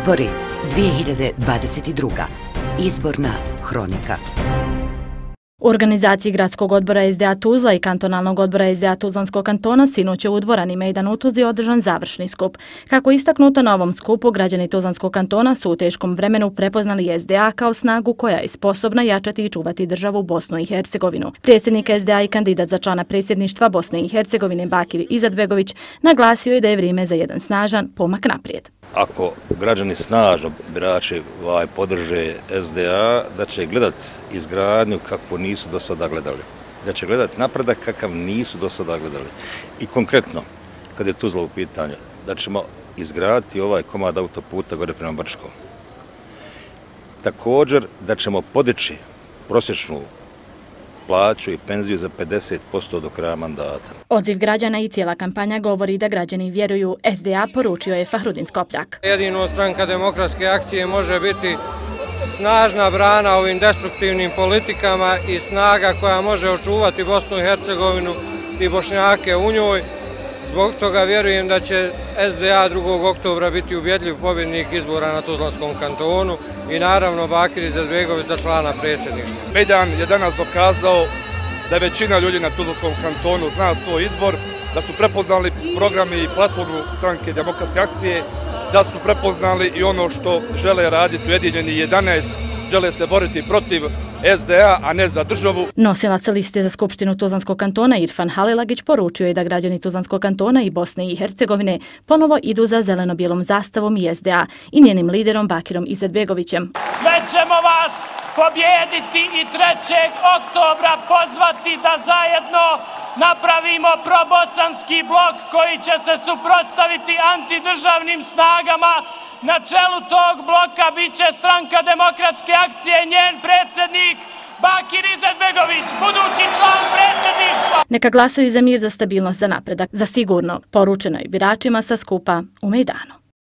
Izbori 2022. Izborna hronika. U organizaciji Gradskog odbora SDA Tuzla i Kantonalnog odbora SDA Tuzlanskog kantona sinoć je u dvorani Mejdan u Tuzli održan završni skup. Kako je istaknuto na ovom skupu, građani Tuzlanskog kantona su u teškom vremenu prepoznali SDA kao snagu koja je sposobna jačati i čuvati državu Bosnu i Hercegovinu. Predsjednik SDA i kandidat za člana predsjedništva Bosne i Hercegovine Bakir Izetbegović naglasio je da je vrijeme za jedan snažan pomak naprijed. Ako građani snažno birači podrže SDA, da će gledati izgradnju kakvu nisu do sada gledali. Da će gledati napredak kakav nisu do sada gledali. I konkretno, kad je Tuzla u pitanju, da ćemo izgraditi ovaj komad autoputa gore prema Brčkom. Također da ćemo podići prosječnu plaću i penziju za 50% do kraja mandata. Odziv građana i cijela kampanja govori da građani vjeruju SDA, poručio je Fahrudin Skopljak. Jedino Stranka demokratske akcije može biti snažna brana ovim destruktivnim politikama i snaga koja može očuvati Bosnu i Hercegovinu i Bošnjake u njoj. Zbog toga vjerujem da će SDA 2. oktobra biti ubjedljiv pobjednik izbora na Tuzlanskom kantonu i naravno Bakir Izetbegović za člana predsjedništva. Mejdan je danas dokazao da većina ljudi na Tuzlanskom kantonu zna svoj izbor, da su prepoznali programi i platformu Stranke demokratske akcije, da su prepoznali i ono što žele raditi Ujedinjeni 11, žele se boriti protiv SDA, a ne za državu. Nosilac liste za Skupštinu Tuzlanskog kantona Irfan Halilagić poručio je da građani Tuzlanskog kantona i Bosne i Hercegovine ponovo idu za zeleno-bijelom zastavom i SDA i njenim liderom Bakirom Izetbegovićem. Sve ćemo vas pobijediti i 3. oktobra pozvati da zajedno napravimo probosanski blok koji će se suprotstaviti antidržavnim snagama. Na čelu tog bloka bit će Stranka demokratske akcije, njen predsjednik Bakir Izetbegović, budući član predsjedništva. Neka glasaju za mir, za stabilnost, za napredak, za sigurno, poručeno je biračima sa skupa u Mejdanu.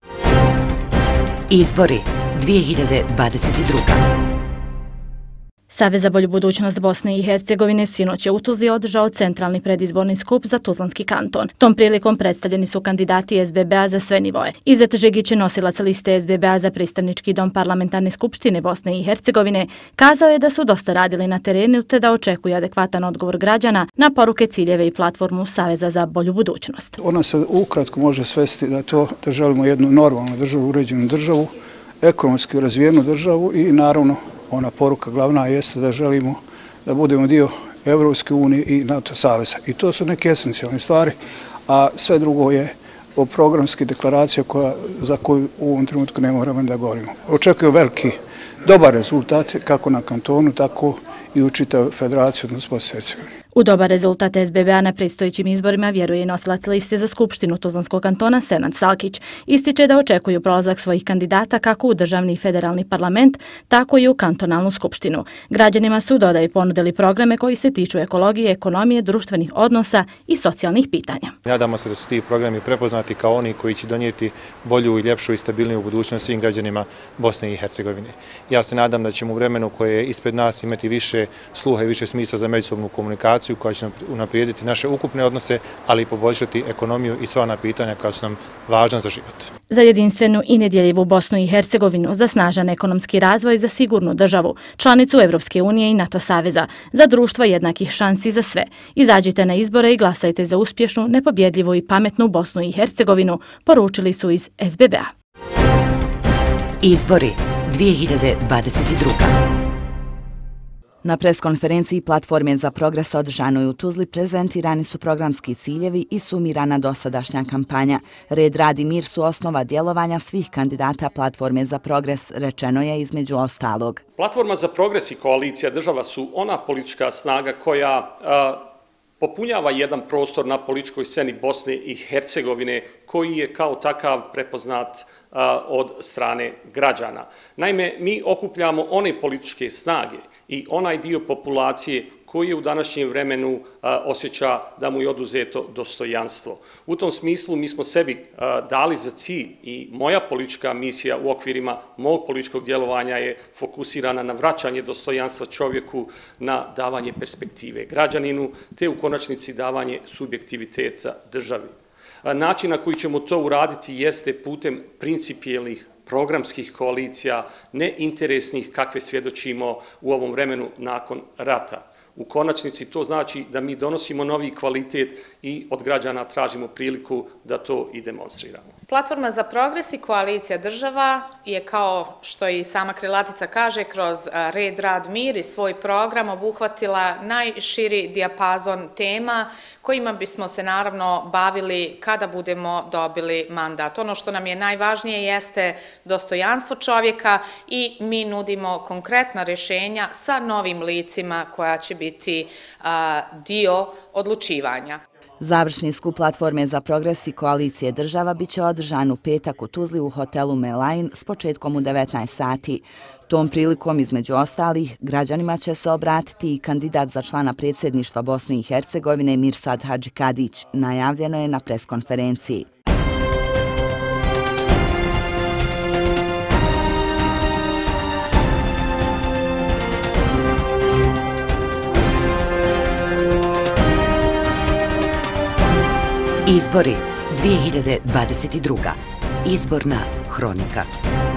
Izbori 2022. Savez za bolju budućnost Bosne i Hercegovine sinoć je u Tuzli održao centralni predizborni skup za Tuzlanski kanton. Tom prilikom predstavljeni su kandidati SBB-a za sve nivoe. Izet Žigić, nosilac liste SBB-a za predstavnički dom Parlamentarne skupštine Bosne i Hercegovine, kazao je da su dosta radili na terenu te da očekuju adekvatan odgovor građana na poruke, ciljeve i platformu Saveza za bolju budućnost. Ona se ukratko može svesti da želimo jednu normalnu državu, uređenu državu, ekonomski razvijenu državu i naravno ona poruka glavna jeste da želimo da budemo dio Evropske unije i NATO saveza. I to su neke esencijalne stvari, a sve drugo je o programski deklaracija za koju u ovom trenutku ne moramo da govorimo. Očekuju veliki, dobar rezultat kako na kantonu, tako i u čitavoj federaciji odnosno Bosne i Hercegovine. U dobar rezultat SBB-a na predstojećim izborima vjeruje i nosilac liste za Skupštinu Tuzlanskog kantona Senad Salkić. Ističe da očekuju prolazak svojih kandidata kako u državni i federalni parlament, tako i u kantonalnu skupštinu. Građanima su, dodaje, ponudili programe koji se tiču ekologije, ekonomije, društvenih odnosa i socijalnih pitanja. Nadamo se da su ti programi prepoznati kao oni koji će donijeti bolju i ljepšu i stabilniju budućnost svim građanima Bosne i Hercegovine. Ja se nadam da ćemo u vremenu koje je ispred nas imati više sluha i više smisla za međusobnu komunikaciju koja će unaprijediti naše ukupne odnose, ali i poboljšati ekonomiju i sva ona pitanja koja su nam važna za život. Za jedinstvenu i nedjeljivu Bosnu i Hercegovinu, za snažan ekonomski razvoj, za sigurnu državu, članicu Evropske unije i NATO saveza, za društvo jednakih šansi za sve. Izađite na izbore i glasajte za uspješnu, nepobjedljivu i pametnu Bosnu i Hercegovinu, poručili su iz SBB-a. Izbori 2022. Na preskonferenciji Platforme za progres održanoj u Tuzli prezentirani su programski ciljevi i sumirana dosadašnja kampanja. Red, rad i mir su osnova djelovanja svih kandidata Platforme za progres, rečeno je između ostalog. Platforma za progres i koalicija država su ona politička snaga koja popunjava jedan prostor na političkoj sceni Bosne i Hercegovine koji je kao takav prepoznat od strane građana. Naime, mi okupljamo one političke snage i onaj dio populacije koji je u današnjem vremenu osjeća da mu je oduzeto dostojanstvo. U tom smislu mi smo sebi dali za cilj i moja politička misija u okvirima mog političkog djelovanja je fokusirana na vraćanje dostojanstva čovjeku, na davanje perspektive građaninu, te u konačnici davanje subjektiviteta državi. Način na koji ćemo to uraditi jeste putem principijelnih programskih koalicija, ne interesnih kakve svjedočimo u ovom vremenu nakon rata. U konačnici to znači da mi donosimo novi kvalitet i od građana tražimo priliku da to i demonstriramo. Platforma za progres i koalicija država je, kao što i sama krilatica kaže, kroz red, rad, mir i svoj program obuhvatila najširi dijapazon tema kojima bismo se naravno bavili kada budemo dobili mandat. Ono što nam je najvažnije jeste dostojanstvo čovjeka i mi nudimo konkretna rješenja sa novim licima koja će biti dio odlučivanja. Završni skup Platforme za progres i koalicije država biće održan u petak u Tuzli u hotelu Melain s početkom u 19 sati. Tom prilikom, između ostalih, građanima će se obratiti i kandidat za člana predsjedništva Bosne i Hercegovine Mirsad Hadžikadić, najavljeno je na preskonferenciji. Izbori 2022. Izborna hronika.